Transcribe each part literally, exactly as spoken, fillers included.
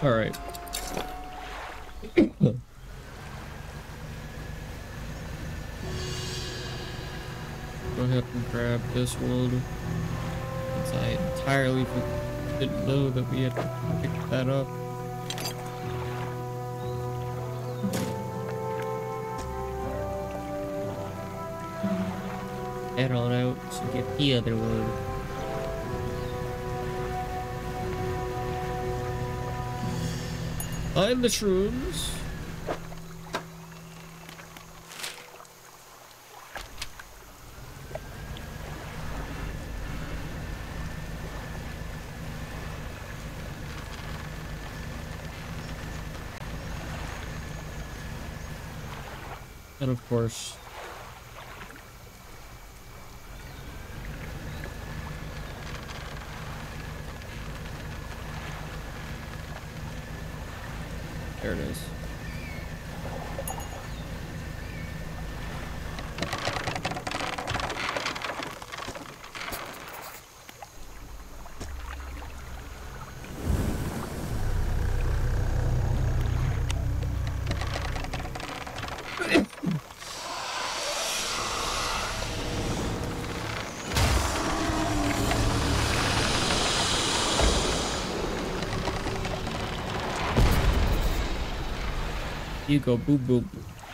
Alright. Go ahead and grab this one. Since I entirely didn't know that we had to pick that up. Head on out to get the other one. Find the shrooms. And of course, there it is. You go, boop boop.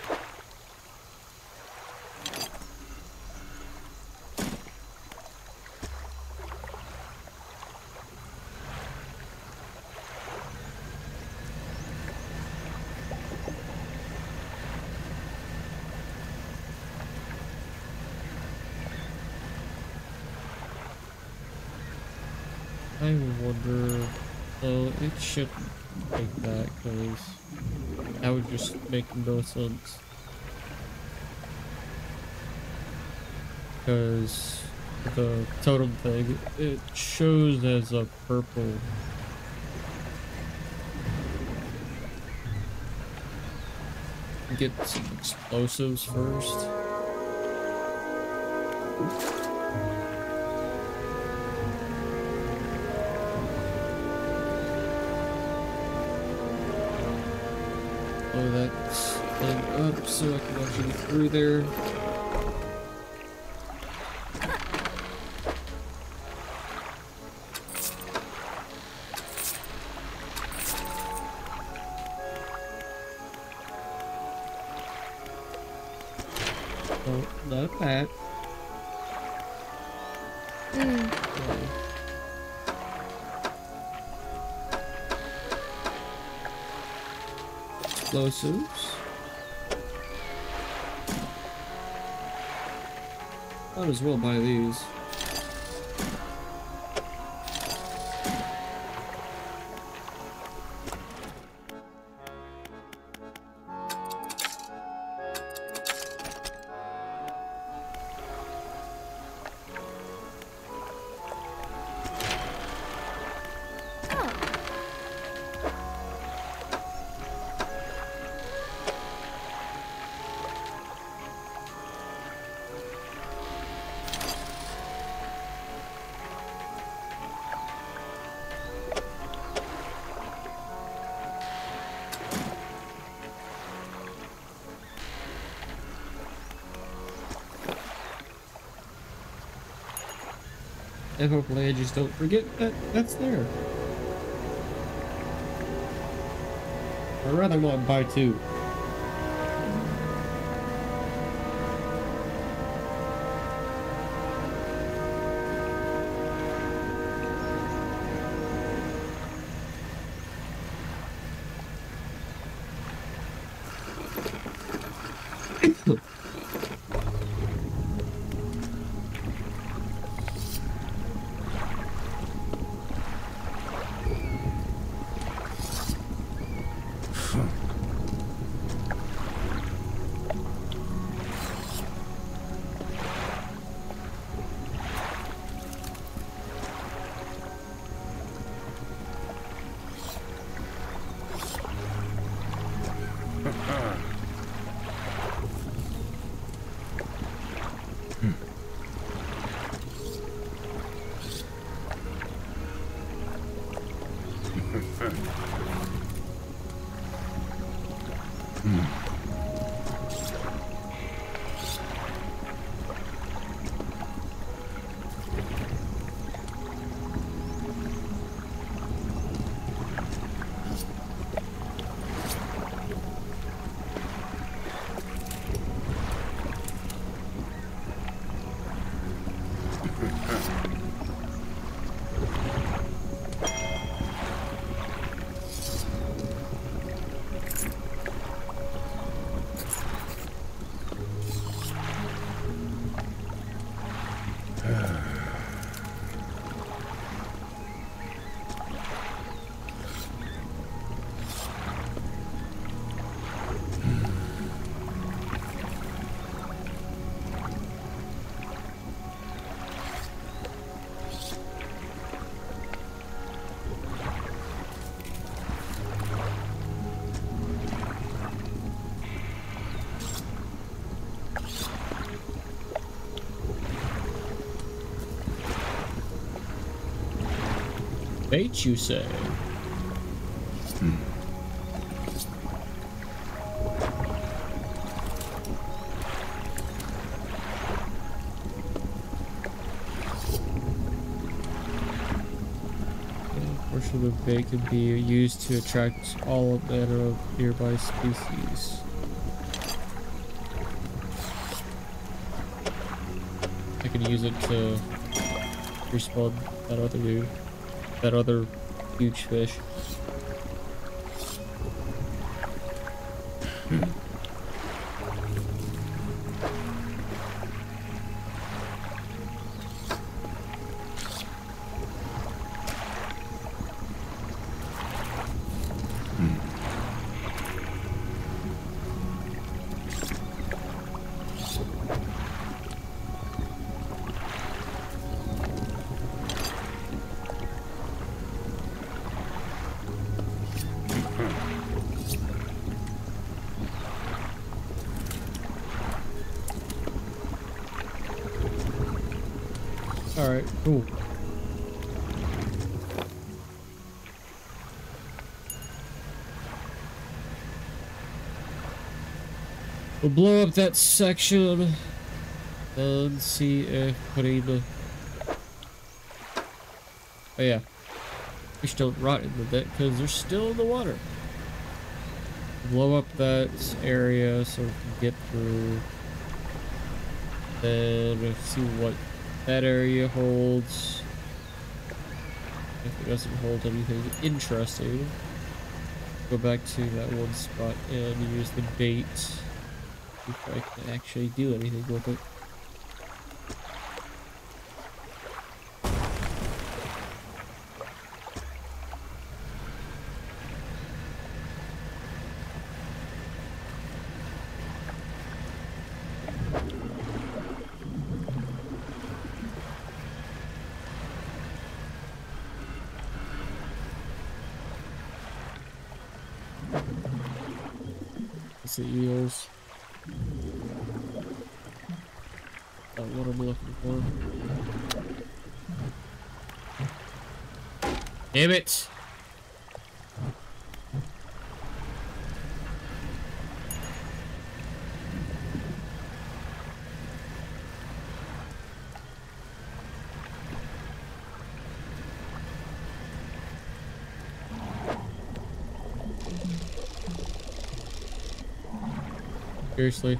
I wonder. So it should take that because that would just make no sense. Because the totem thing, it shows as a purple. Get some explosives first. Blow that thing up so I can actually get through there. Oh, not that. Mm. Explosives. Might as well buy these. And hopefully I just don't forget that that's there. I'd rather not buy two. Bait, you say? Hmm. A portion of the bait can be used to attract all manner of nearby species. I can use it to respawn that other dude. That other huge fish. Alright, cool. We'll blow up that section and see if putting the... Oh yeah. Fish don't rot in the net because they're still in the water. Blow up that area so we can get through. Then we'll see what that area holds. If it doesn't hold anything interesting, go back to that one spot and use the bait. If I can actually do anything with it. It's the eels. That's what I'm looking for. Damn it! Seriously.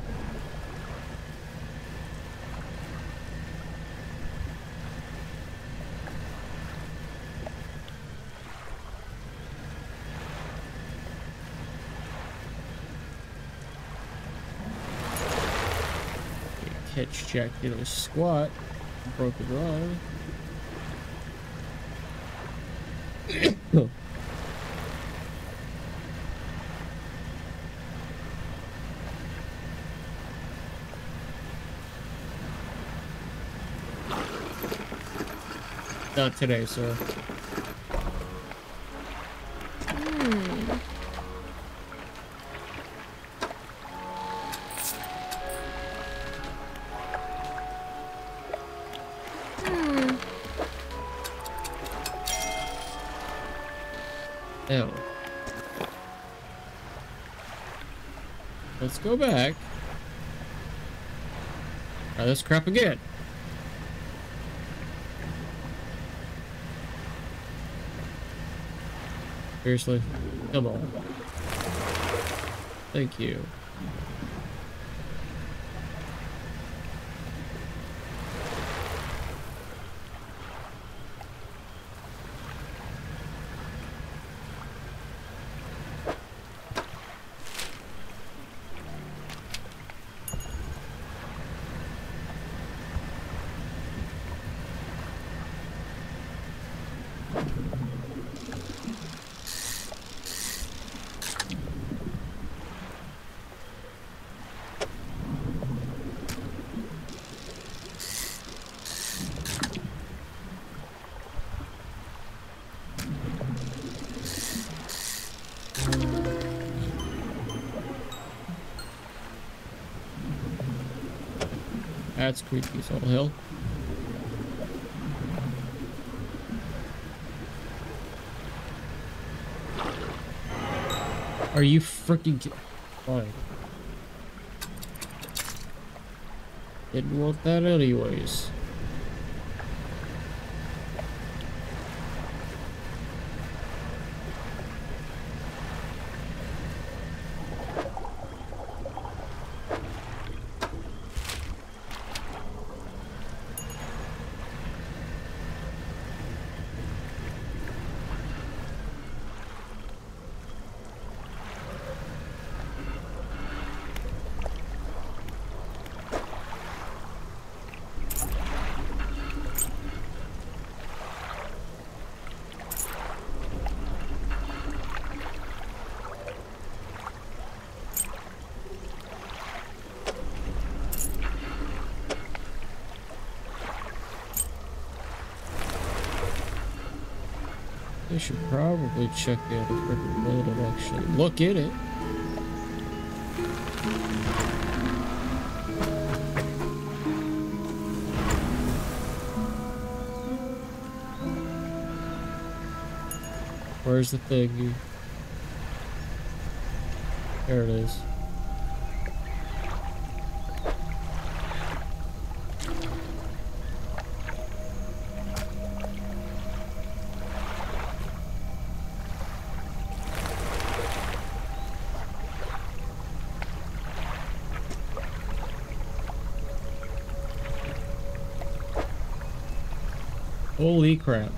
Catch Jack in a squat. Broken rod. No. Not today, sir. Hmm. Hmm. Ew. Let's go back. Try this crap again. Seriously? Come on. Thank you. That's creepy as all hell. Are you freaking ki- fine? Didn't want that anyways. They should probably check out the freaking building, actually. Look in it. Where's the thingy? There it is. Holy crap.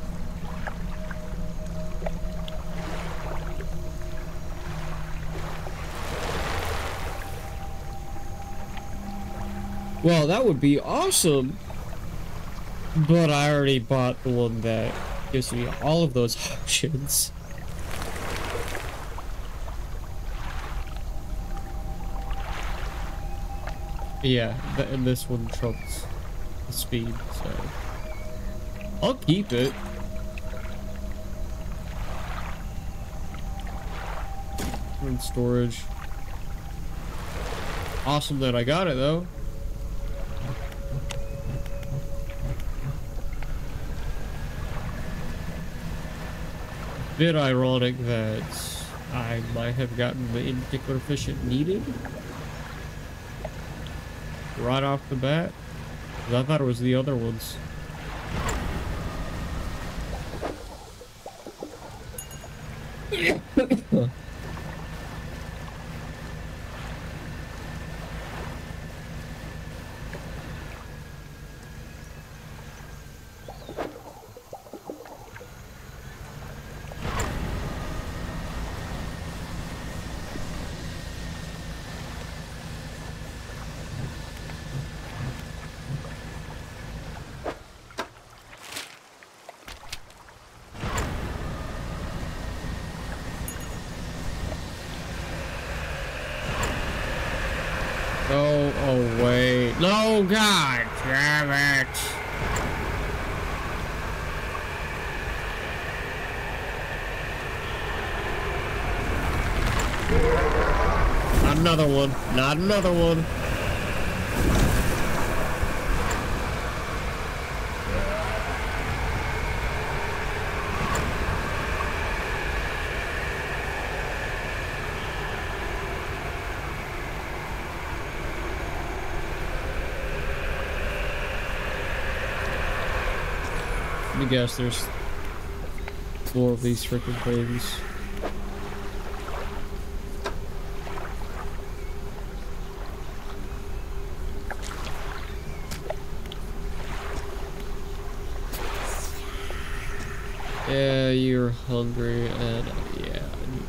Well, that would be awesome. But I already bought the one that gives me all of those options. Yeah, th and this one trumps the speed, so I'll keep it. In storage. Awesome that I got it though. Bit ironic that I might have gotten the in particular fish it needed right off the bat. I thought it was the other ones. Oh, oh wait. No, God damn it. Not another one. Not another one. Let me guess, there's more of these freaking things. Yeah, you're hungry, and uh, yeah, I need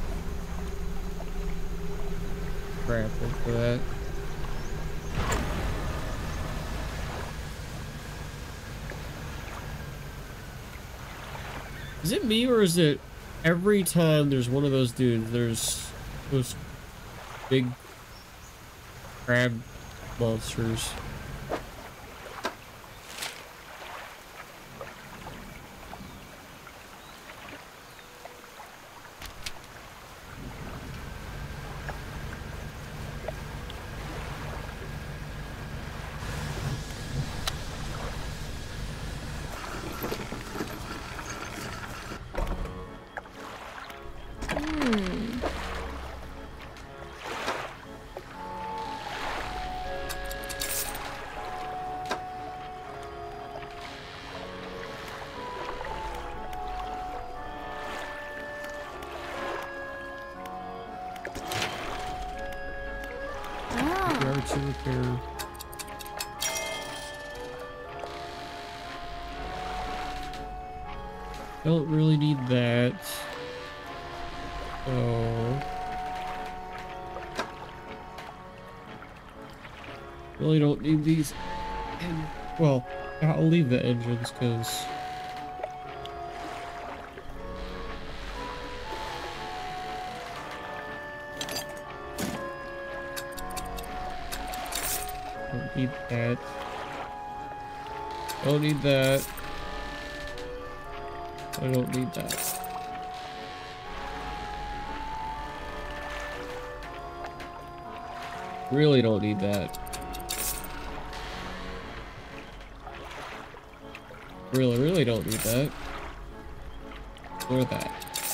crap for that. Is it me, or is it every time there's one of those dudes, there's those big crab monsters? To repair. Don't really need that. Oh. Really don't need these. And, well, I'll leave the engines because don't need that. Don't need that. I don't need that. Really don't need that. Really, really don't need that. Or that.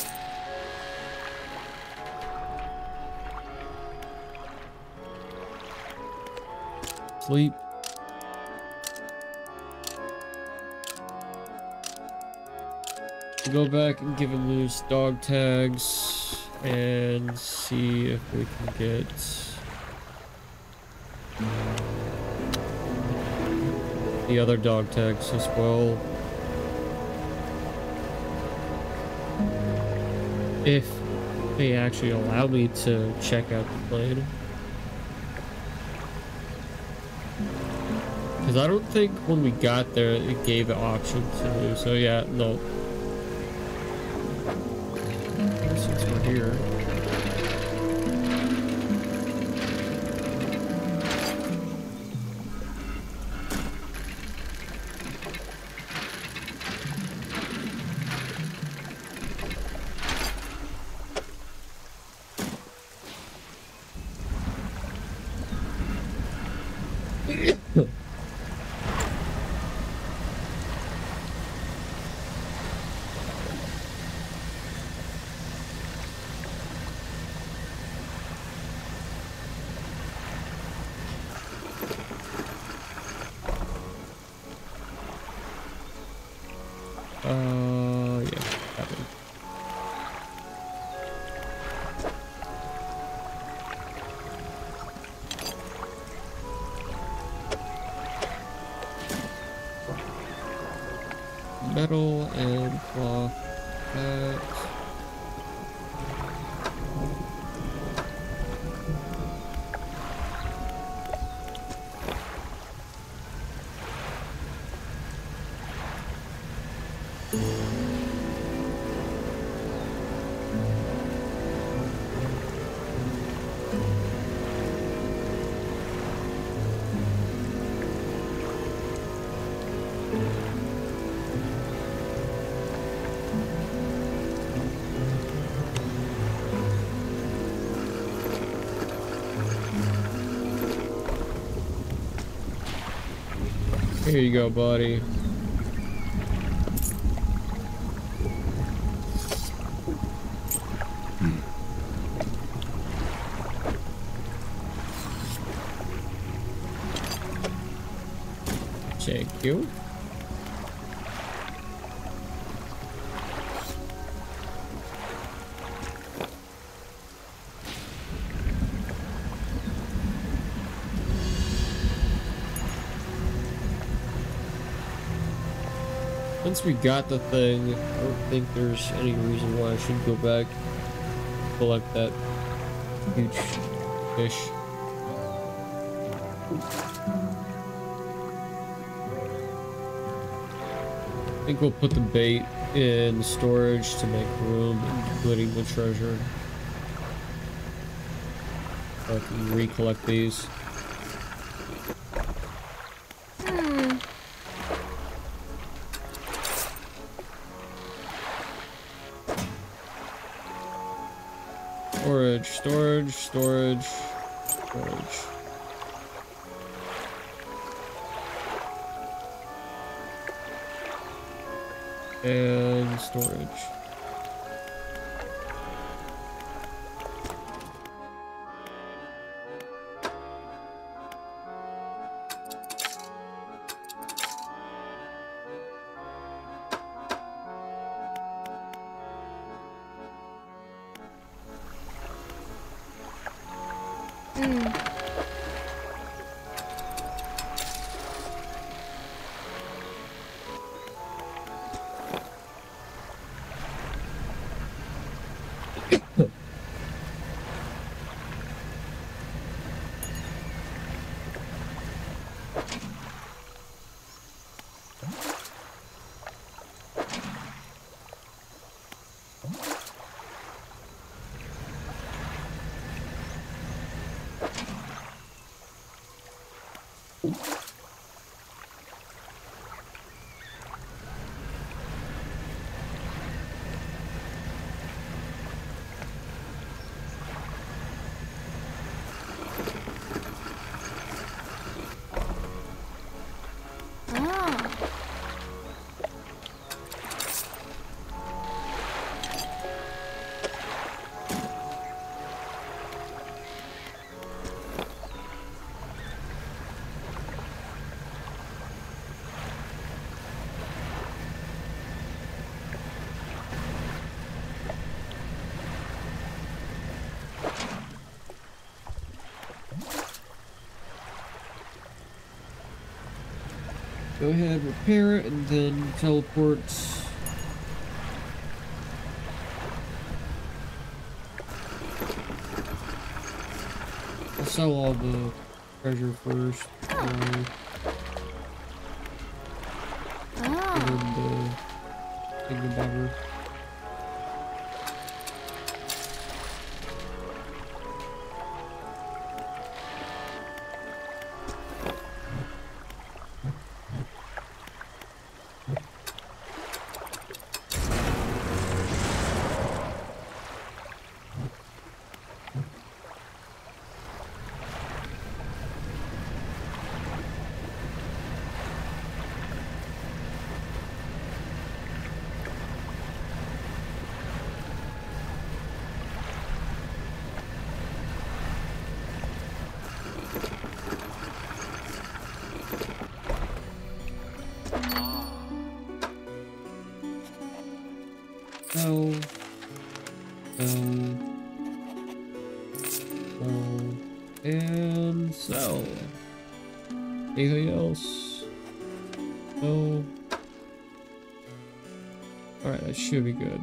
Sleep. Go back and give him loose dog tags and see if we can get the other dog tags as well. If they actually allow me to check out the plane. Because I don't think when we got there it gave the option to, so yeah, no. Since we're here. Uh, yeah, that one. Metal and cloth. That. Here you go, buddy. Thank you. Once we got the thing, I don't think there's any reason why I should go back collect that huge fish. I think we'll put the bait in storage to make room, including the treasure. So I can recollect these. Hmm. Storage, storage, storage, storage. And storage. Hmm. Ah. Go ahead, repair it, and then teleport. I'll sell all the treasure first. Uh, and then the thingamabobber. Sell. Sell. Sell. And sell. Anything else? No. Alright, that should be good.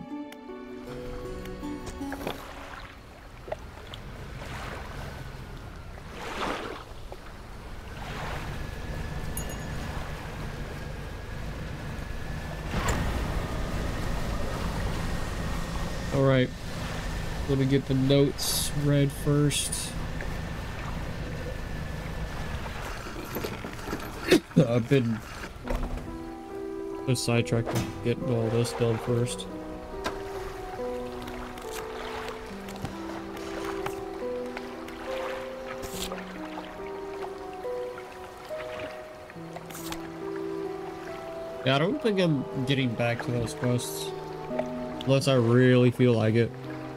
Alright, let me get the notes read first. I've been so sidetracked with getting all this done first. Yeah, I don't think I'm getting back to those quests. Unless I really feel like it.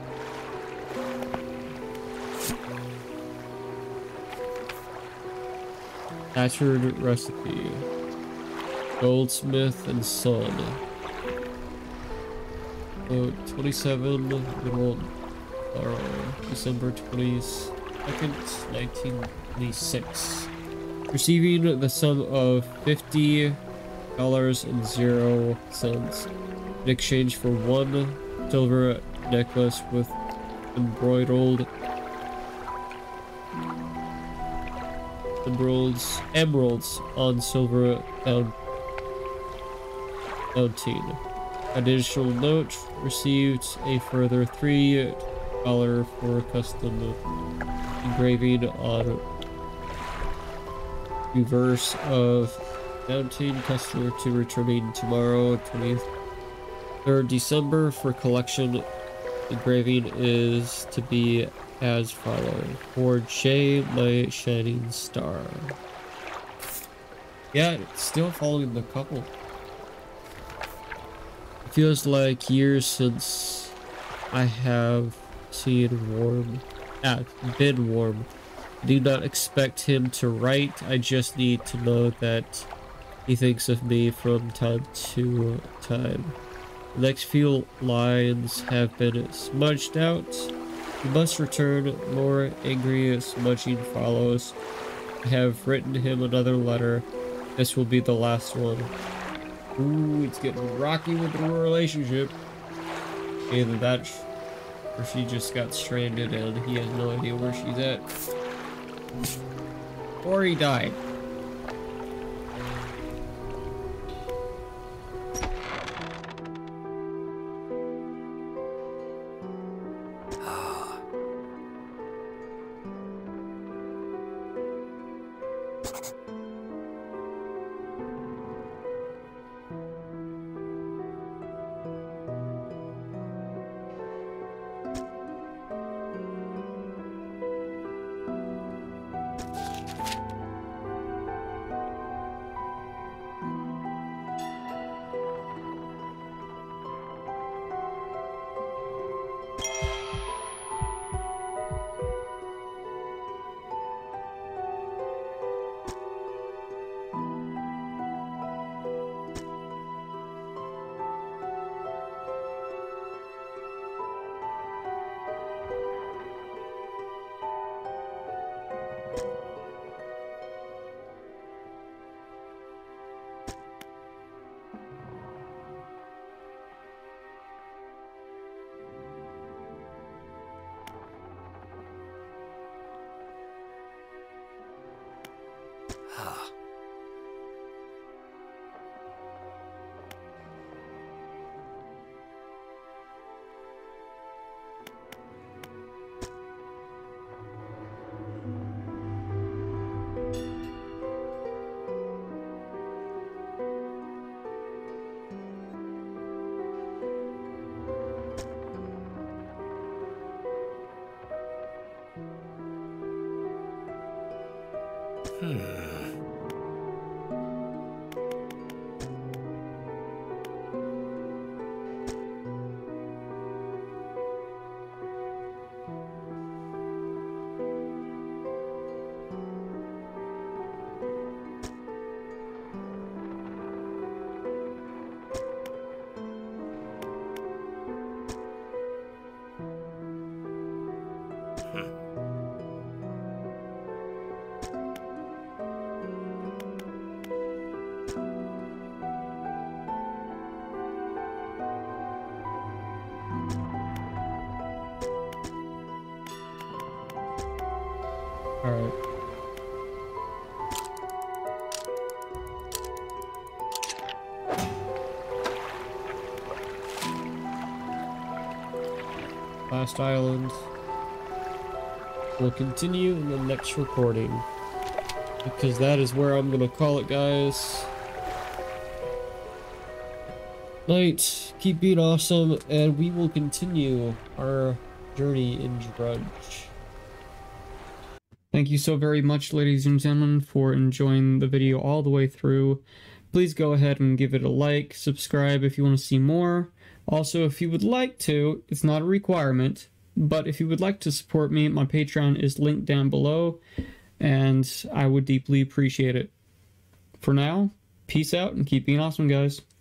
Hatchard recipe. Goldsmith and Son. So twenty-seven, good old uh, December twenty-second, nineteen twenty-six. Receiving the sum of fifty dollars and zero cents in exchange for one silver necklace with embroidered emeralds emeralds on silver down mounting. Additional note, received a further three dollar for custom engraving on reverse of mounting. Customer to returning tomorrow, twenty-third December, for collection. Engraving is to be as following: for J, my shining star. Yeah, it's still following the couple. It feels like years since I have seen warm. Ah, been warm. Do not expect him to write. I just need to know that he thinks of me from time to time. The next few lines have been smudged out. You must return. More angry smudging follows. I have written him another letter. This will be the last one. Ooh, it's getting rocky with the relationship. Either that or she just got stranded and he has no idea where she's at. Or he died. Alright. Last island. We'll continue in the next recording, because that is where I'm gonna call it, guys. Night, keep being awesome, and we will continue our journey in Drudge. Thank you so very much, ladies and gentlemen, for enjoying the video all the way through. Please go ahead and give it a like, subscribe if you want to see more. Also, if you would like to, it's not a requirement, but if you would like to support me, my Patreon is linked down below, and I would deeply appreciate it. For now, peace out and keep being awesome, guys.